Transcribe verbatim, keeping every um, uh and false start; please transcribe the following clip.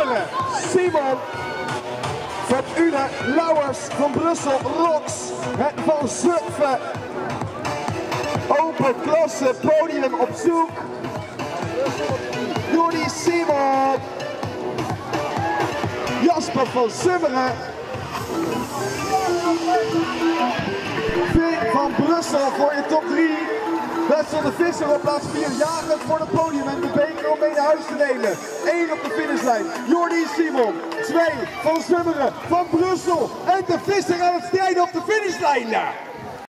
Zummeren, Simon van Une, Lauwers van Brussel, Rox en van Zutphen. Open klasse, podium op zoek. Jordi Simon. Jasper van Zummeren. Vink van Brussel voor je top drie. Wessel de Visser op plaats vier, jagend voor het podium en de beker om mee naar huis te nemen. één op de finishlijn, Jordi Simon. twee van Zummeren, van Brussel en de Visser aan het strijden op de finishlijn.